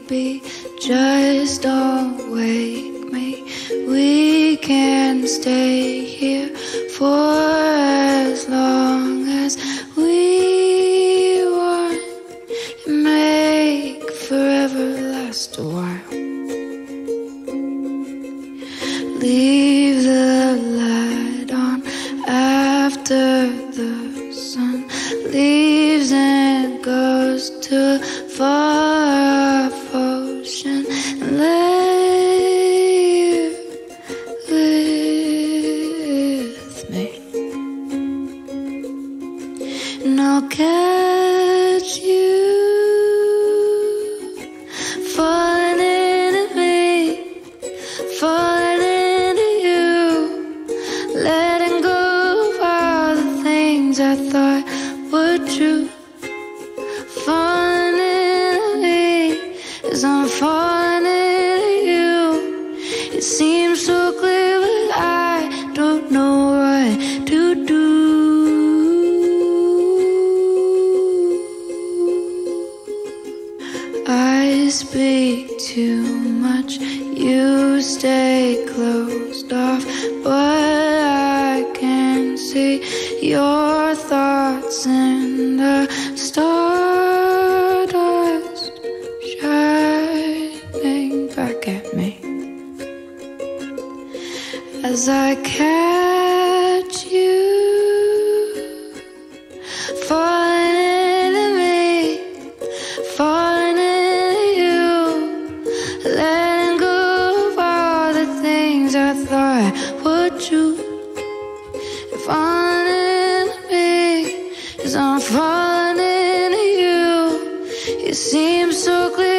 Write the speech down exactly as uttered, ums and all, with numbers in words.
baby, just don't wake me. We can stay here for as long as we want and make forever last a while. Leave the light on after the sun leaves and goes to far off ocean, and lay with me, and I'll catch you falling into me, falling into you, letting go of all the things I thought were true. Falling into me as I'm falling into you. It seems so clear, but I don't know what to do. I speak too much, you stay closed off, but I can see your thoughts in the stardust shining back at me as I catch you falling into me, falling into you, letting go of all the things I thought were true. Falling into me as I'm falling into you. It seems so clear.